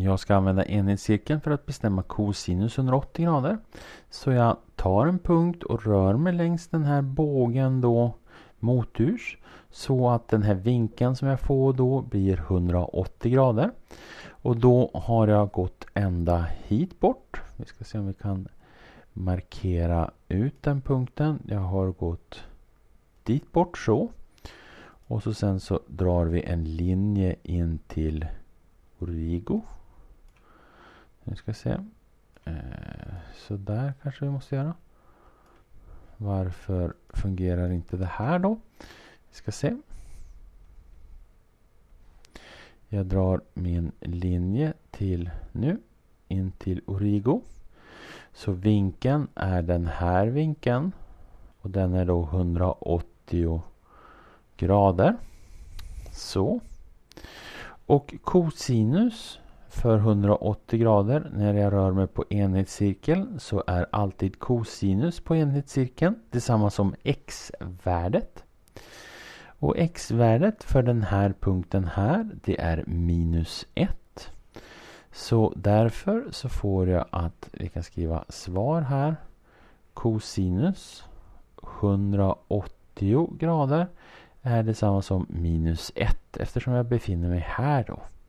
Jag ska använda enhetscirkeln för att bestämma cosinus 180 grader. Så jag tar en punkt och rör mig längs den här bågen då moturs. Så att den här vinkeln som jag får då blir 180 grader. Och då har jag gått ända hit bort. Vi ska se om vi kan markera ut den punkten. Jag har gått dit bort så. Och så sen så drar vi en linje in till origo. Nu ska vi se. Så där kanske vi måste göra. Varför fungerar inte det här då? Vi ska se. Jag drar min linje till nu. In till origo. Så vinkeln är den här vinkeln. Och den är då 180 grader. Så. Och cosinus för 180 grader när jag rör mig på enhetscirkeln så är alltid cosinus på enhetscirkeln detsamma som x-värdet. Och x-värdet för den här punkten här det är minus 1. Så därför så får jag att vi kan skriva svar här. Cosinus 180 grader är detsamma som minus 1 eftersom jag befinner mig här då.